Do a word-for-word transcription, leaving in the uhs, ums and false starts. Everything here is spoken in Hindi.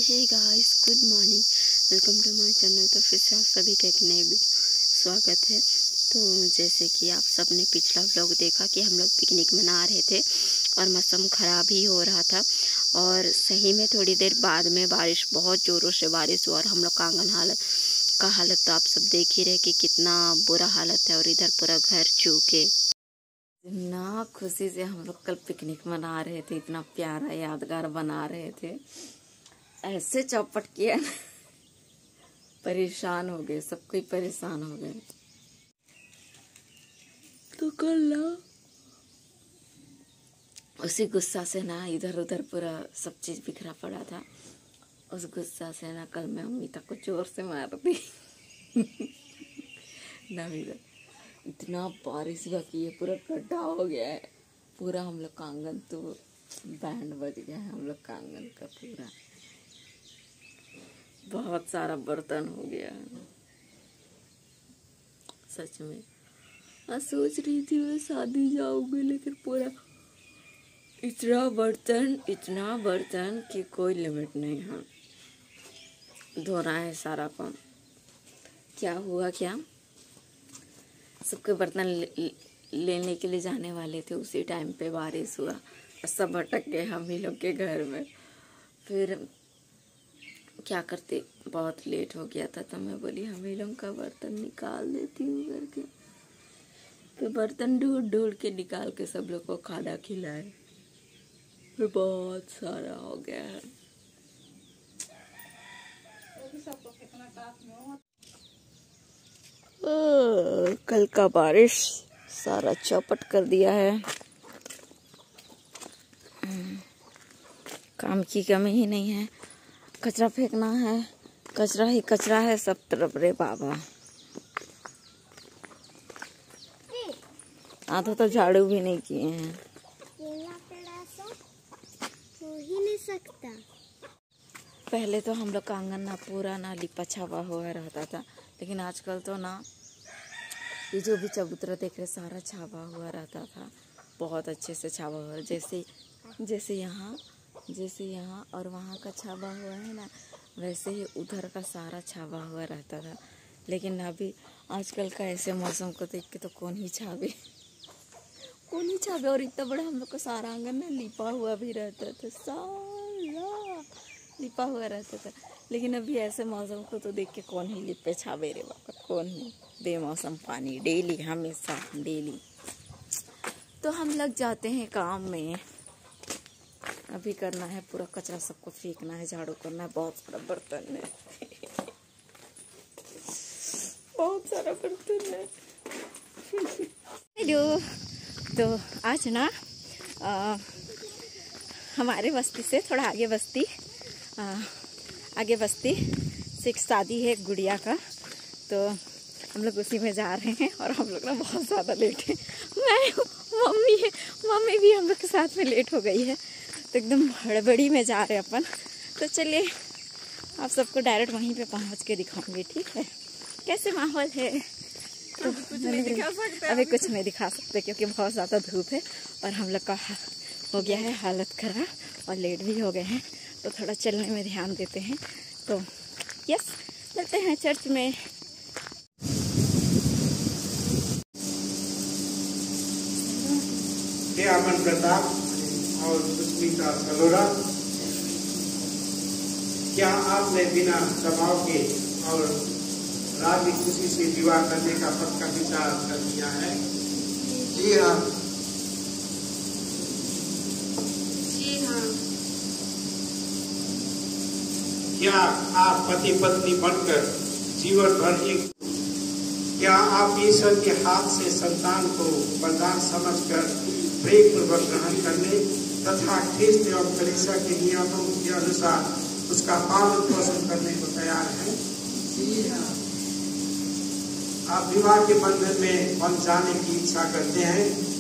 Hey guys, good morning, welcome to my channel. तो फिर से आप सभी का एक नए वीडियो स्वागत है। तो जैसे कि आप सब ने पिछला व्लॉग देखा कि हम लोग पिकनिक मना रहे थे और मौसम ख़राब ही हो रहा था और सही में थोड़ी देर बाद में बारिश, बहुत ज़ोरों से बारिश हुआ और हम लोग का आंगन हालत का हालत तो आप सब देख ही रहे कि कितना बुरा हालत है और इधर पूरा घर चूके। इतना खुशी से हम लोग कल पिकनिक मना रहे थे, इतना प्यारा यादगार बना रहे थे, ऐसे चौपट किया परेशान हो गए, सब कोई परेशान हो गए। तो कल ना उसी गुस्सा से ना इधर उधर पूरा सब चीज बिखरा पड़ा था। उस गुस्सा से ना कल मैं अमिता को जोर से मार दी ना इधर इतना बारिश हुआ कि ये पूरा गड्ढा हो गया है। पूरा हम लोग का आंगन तो बैंड बज गया है, हम लोग का आंगन का पूरा बहुत सारा बर्तन हो गया है। सच में मैं सोच रही थी मैं शादी जाऊंगी, लेकिन पूरा इतना बर्तन इतना बर्तन कि कोई लिमिट नहीं है। धोना है सारा काम। क्या हुआ, क्या सबके बर्तन ले, लेने के लिए जाने वाले थे, उसी टाइम पे बारिश हुआ और सब भटक गए हम ही लोग के घर में। फिर क्या करते, बहुत लेट हो गया था तो मैं बोली हम ही लोग का बर्तन निकाल देती हूँ करके। फिर बर्तन ढूंढ ढूंढ के निकाल के सब लोग को खाना खिलाए। फिर बहुत सारा हो गया है। ओ, कल का बारिश सारा चौपट कर दिया है। काम की कमी ही नहीं है। कचरा फेंकना है, कचरा ही कचरा है सब तरफ रे बाबा। आधा तो झाड़ू भी नहीं किए हैं। हो ही नहीं सकता। पहले तो हम लोग का आंगन ना पूरा ना लिपा छावा हुआ रहता था, लेकिन आजकल तो ना ये जो भी चबूतरा देख रहे सारा छावा हुआ रहता था, बहुत अच्छे से छावा हुआ। जैसे जैसे यहाँ जैसे यहाँ और वहाँ का छावा हुआ है ना, वैसे ही उधर का सारा छावा हुआ रहता था। लेकिन अभी आजकल का ऐसे मौसम को देख के तो कौन ही छावे कौन ही छावे। और इतना बड़ा हम लोग का सारा आंगन ना लिपा हुआ भी रहता था, सारा लिपा हुआ रहता था। लेकिन अभी ऐसे मौसम को तो देख के कौन ही लिपे छावे रे बाबा, कौन ही। बेमौसम पानी डेली, हमेशा डेली। तो हम लग जाते हैं काम में। अभी करना है पूरा कचरा, सबको फेंकना है, झाड़ू करना है, बहुत सारा बर्तन है बहुत सारा बर्तन है। हेलो, तो आज ना आ, हमारे बस्ती से थोड़ा आगे बस्ती आ, आगे बस्ती से एक शादी है गुड़िया का, तो हम लोग उसी में जा रहे हैं और हम लोग ना बहुत ज़्यादा लेट है। मैं मम्मी है मम्मी भी हम लोग के साथ में लेट हो गई है, तो एकदम हड़बड़ी में जा रहे हैं अपन। तो चलिए आप सबको डायरेक्ट वहीं पे पहुंच के दिखाऊंगी, ठीक है कैसे माहौल है। तो अभी कुछ नहीं दिखा सकते अभी कुछ नहीं दिखा सकते क्योंकि बहुत ज़्यादा धूप है और हम लोग का हो गया है हालत खराब और लेट भी हो गए हैं, तो थोड़ा चलने में ध्यान देते हैं। तो यस, मिलते हैं चर्च में। अमन प्रताप और सुष्मिता सलोरा, क्या आपने बिना दबाव के और राजी खुशी से विवाह करने का पक्का विचार कर लिया है? जी हाँ। जी हाँ। क्या आप पति पत्नी बनकर जीवन भर एक क्या आप ईश्वर के हाथ से संतान को वरदान समझकर प्रेम पूर्वक ग्रहण करने तथा ख्रिस्त एवं कलीसिया के नियमों के अनुसार उसका पालन पोषण करने को तैयार हैं? जी हाँ। आप विवाह के बंधन में बंध जाने की इच्छा करते हैं?